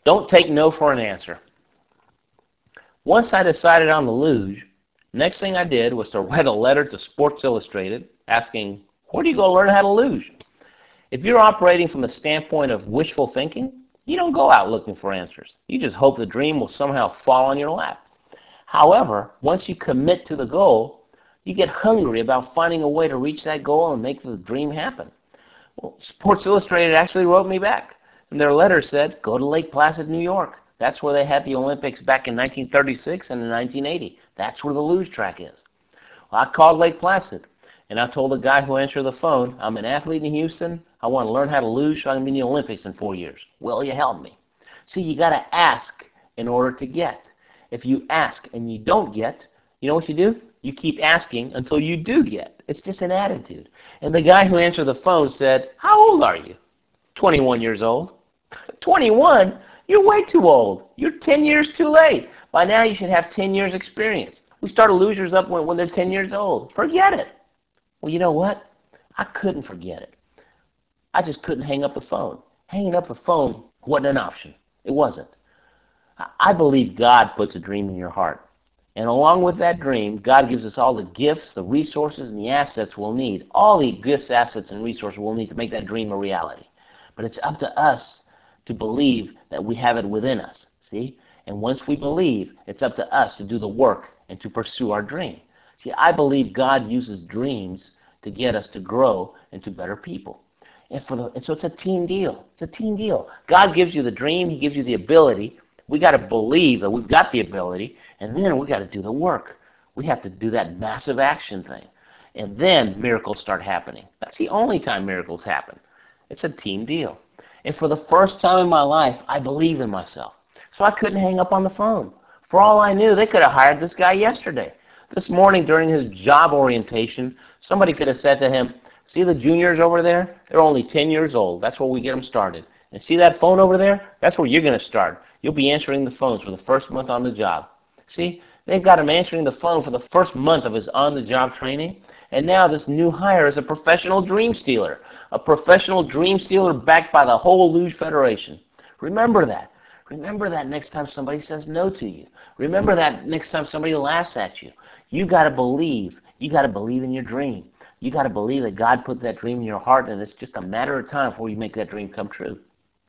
Don't take no for an answer. Once I decided on the luge, next thing I did was to write a letter to Sports Illustrated asking, where do you go learn how to luge? If you're operating from the standpoint of wishful thinking, you don't go out looking for answers. You just hope the dream will somehow fall on your lap. However, once you commit to the goal, you get hungry about finding a way to reach that goal and make the dream happen. Well, Sports Illustrated actually wrote me back. And their letter said, go to Lake Placid, New York. That's where they had the Olympics back in 1936 and in 1980. That's where the luge track is. Well, I called Lake Placid, and I told the guy who answered the phone, I'm an athlete in Houston. I want to learn how to luge so I can be in the Olympics in 4 years. Will you help me? See, you got to ask in order to get. If you ask and you don't get, you know what you do? You keep asking until you do get. It's just an attitude. And the guy who answered the phone said, how old are you? 21 years old. 21? You're way too old. You're 10 years too late. By now you should have 10 years experience. We start losers up when they're 10 years old. Forget it. Well, you know what? I couldn't forget it. I just couldn't hang up the phone. Hanging up the phone wasn't an option. It wasn't. I believe God puts a dream in your heart. And along with that dream, God gives us all the gifts, the resources, and the assets we'll need. All the gifts, assets, and resources we'll need to make that dream a reality. But it's up to us to believe that we have it within us, see? And once we believe, it's up to us to do the work and to pursue our dream. See, I believe God uses dreams to get us to grow into better people. And so it's a team deal. It's a team deal. God gives you the dream. He gives you the ability. We got to believe that we've got the ability, and then we got to do the work. We have to do that massive action thing. And then miracles start happening. That's the only time miracles happen. It's a team deal. And for the first time in my life, I believed in myself. So I couldn't hang up on the phone. For all I knew, they could have hired this guy yesterday. This morning during his job orientation, somebody could have said to him, see the juniors over there? They're only 10 years old. That's where we get them started. And see that phone over there? That's where you're going to start. You'll be answering the phones for the first month on the job. See, they've got him answering the phone for the first month of his on-the-job training. And now this new hire is a professional dream stealer. A professional dream stealer backed by the whole Luge Federation. Remember that. Remember that next time somebody says no to you. Remember that next time somebody laughs at you. You got to believe. You got to believe in your dream. You got to believe that God put that dream in your heart, and it's just a matter of time before you make that dream come true.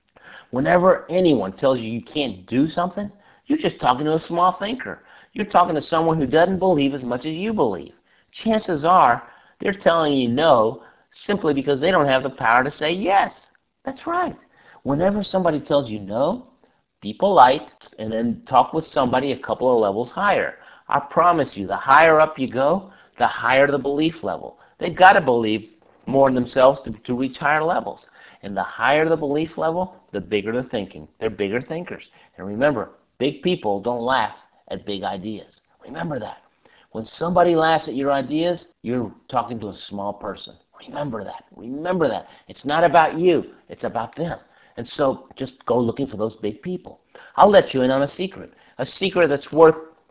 Whenever anyone tells you you can't do something, you're just talking to a small thinker. You're talking to someone who doesn't believe as much as you believe. Chances are they're telling you no simply because they don't have the power to say yes. That's right. Whenever somebody tells you no, be polite and then talk with somebody a couple of levels higher. I promise you, the higher up you go, the higher the belief level. They've got to believe more in themselves to reach higher levels. And the higher the belief level, the bigger the thinking. They're bigger thinkers. And remember, big people don't laugh at big ideas. Remember that. When somebody laughs at your ideas, you're talking to a small person. Remember that. Remember that. It's not about you. It's about them. And so just go looking for those big people. I'll let you in on a secret that's worth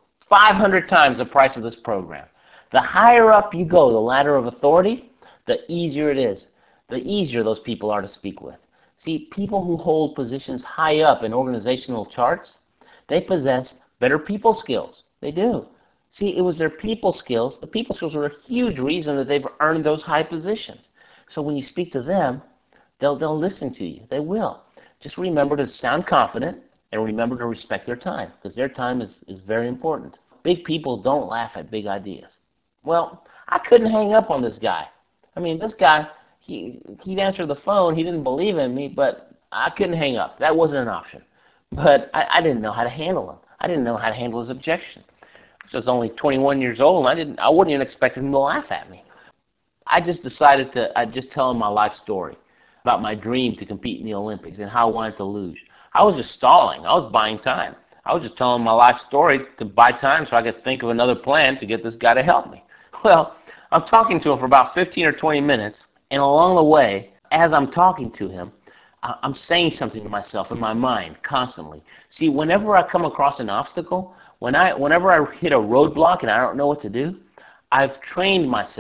500 times the price of this program. The higher up you go, the ladder of authority, the easier it is. The easier those people are to speak with. See, people who hold positions high up in organizational charts, they possess better people skills. They do. See, it was their people skills. The people skills are a huge reason that they've earned those high positions. So when you speak to them, they'll listen to you. They will. Just remember to sound confident and remember to respect their time, because their time is very important. Big people don't laugh at big ideas. Well, I couldn't hang up on this guy. I mean, this guy, he'd answer the phone. He didn't believe in me, but I couldn't hang up. That wasn't an option. But I didn't know how to handle him. I didn't know how to handle his objection. I was only 21 years old, and I wouldn't even expect him to laugh at me. I just decided I'd just tell him my life story about my dream to compete in the Olympics and how I wanted to luge. I was just stalling. I was buying time. I was just telling my life story to buy time so I could think of another plan to get this guy to help me. Well, I'm talking to him for about 15 or 20 minutes, and along the way, as I'm talking to him, I'm saying something to myself in my mind constantly. See, whenever I come across an obstacle, whenever I hit a roadblock and I don't know what to do, I've trained myself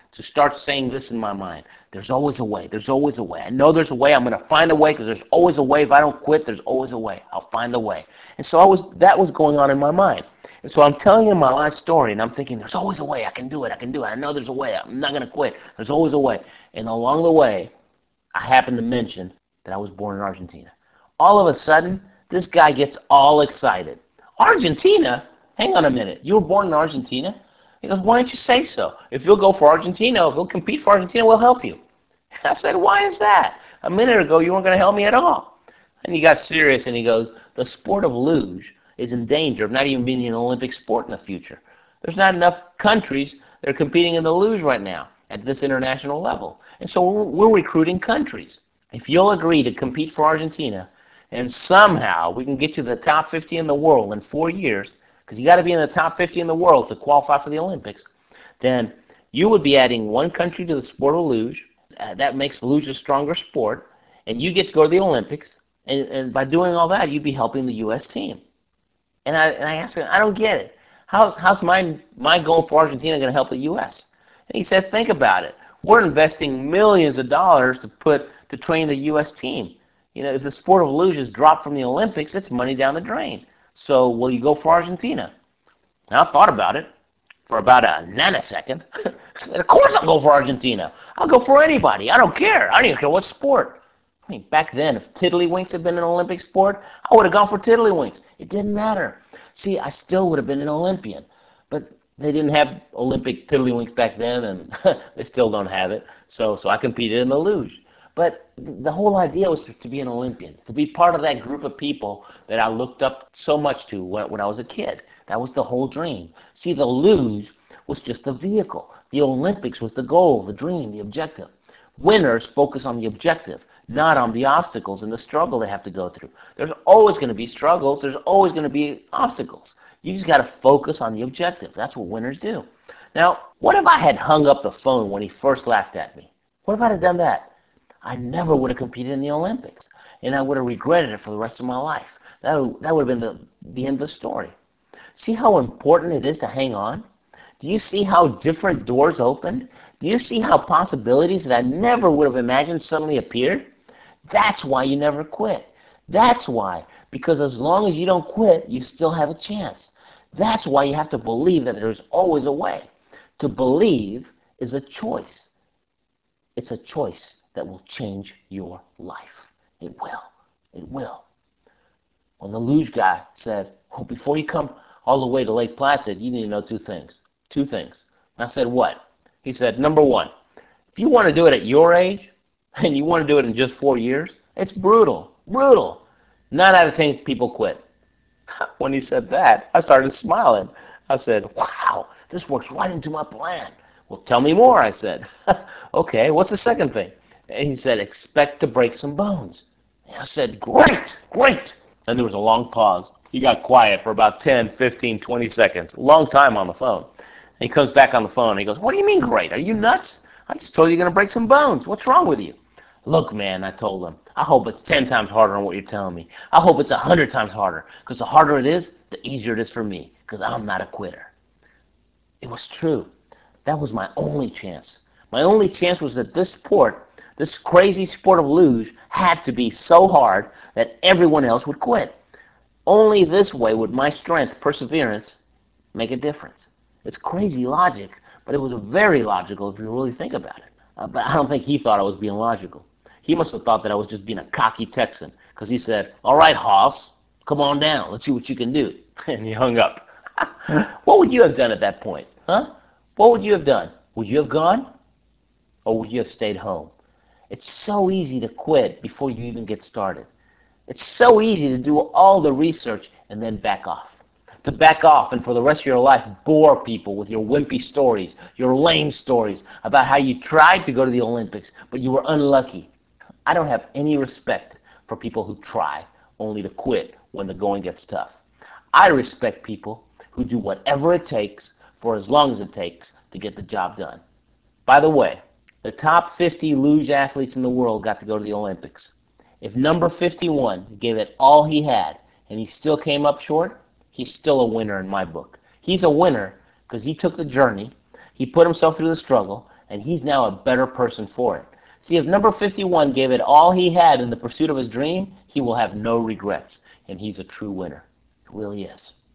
to start saying this in my mind. There's always a way. There's always a way. I know there's a way. I'm going to find a way because there's always a way. If I don't quit, there's always a way. I'll find a way. And so that was going on in my mind. And so I'm telling you my life story, and I'm thinking, there's always a way. I can do it. I can do it. I know there's a way. I'm not going to quit. There's always a way. And along the way, I happened to mention that I was born in Argentina. All of a sudden, this guy gets all excited. Argentina? Hang on a minute. You were born in Argentina? He goes, why don't you say so? If you'll go for Argentina, if you'll compete for Argentina, we'll help you. I said, why is that? A minute ago, you weren't going to help me at all. And he got serious, and he goes, the sport of luge is in danger of not even being an Olympic sport in the future. There's not enough countries that are competing in the luge right now at this international level. And so we're recruiting countries. If you'll agree to compete for Argentina, and somehow we can get you to the top 50 in the world in 4 years, because you got to be in the top 50 in the world to qualify for the Olympics, then you would be adding one country to the sport of luge. That makes luge a stronger sport, and you get to go to the Olympics, and by doing all that, you'd be helping the U.S. team. And I asked him, I don't get it. How's my going for Argentina going to help the U.S.? And he said, think about it. We're investing millions of dollars to train the U.S. team. You know, if the sport of luge is dropped from the Olympics, it's money down the drain. So will you go for Argentina? Now, I thought about it for about a nanosecond. I said, of course I'll go for Argentina. I'll go for anybody. I don't care. I don't even care what sport. I mean, back then, if tiddlywinks had been an Olympic sport, I would have gone for tiddlywinks. It didn't matter. See, I still would have been an Olympian. But they didn't have Olympic tiddlywinks back then, and they still don't have it. So I competed in the luge. But the whole idea was to be an Olympian, to be part of that group of people that I looked up so much to when I was a kid. That was the whole dream. See, the luge was just the vehicle. The Olympics was the goal, the dream, the objective. Winners focus on the objective, not on the obstacles and the struggle they have to go through. There's always going to be struggles. There's always going to be obstacles. You just got to focus on the objective. That's what winners do. Now, what if I had hung up the phone when he first laughed at me? What if I had done that? I never would have competed in the Olympics, and I would have regretted it for the rest of my life. That would have been the end of the story. See how important it is to hang on? Do you see how different doors opened? Do you see how possibilities that I never would have imagined suddenly appeared? That's why you never quit. That's why. Because as long as you don't quit, you still have a chance. That's why you have to believe that there's always a way. To believe is a choice. It's a choice that will change your life. It will. It will. When the luge guy said, well, before you come all the way to Lake Placid, you need to know two things. Two things. And I said, what? He said, number one, if you want to do it at your age, and you want to do it in just 4 years, it's brutal. Brutal. 9 out of 10 people quit. When he said that, I started smiling. I said, wow, this works right into my plan. Well, tell me more, I said. Okay, what's the second thing? And he said, expect to break some bones. And I said, great, great. And there was a long pause. He got quiet for about 10, 15, 20 seconds. A long time on the phone. And he comes back on the phone and he goes, what do you mean great? Are you nuts? I just told you you're going to break some bones. What's wrong with you? Look, man, I told him, I hope it's 10 times harder than what you're telling me. I hope it's 100 times harder. Because the harder it is, the easier it is for me. Because I'm not a quitter. It was true. That was my only chance. My only chance was that this sport, this crazy sport of luge, had to be so hard that everyone else would quit. Only this way would my strength, perseverance, make a difference. It's crazy logic, but it was very logical if you really think about it. But I don't think he thought I was being logical. He must have thought that I was just being a cocky Texan, because he said, all right, Hoss, come on down. Let's see what you can do. And he hung up. What would you have done at that point? Huh? What would you have done? Would you have gone? Or would you have stayed home? It's so easy to quit before you even get started. It's so easy to do all the research and then back off. To back off and for the rest of your life bore people with your wimpy stories, your lame stories about how you tried to go to the Olympics, but you were unlucky. I don't have any respect for people who try only to quit when the going gets tough. I respect people who do whatever it takes for as long as it takes to get the job done. By the way, the top 50 luge athletes in the world got to go to the Olympics. If number 51 gave it all he had and he still came up short, he's still a winner in my book. He's a winner because he took the journey, he put himself through the struggle, and he's now a better person for it. See, if number 51 gave it all he had in the pursuit of his dream, he will have no regrets, and he's a true winner. He really is.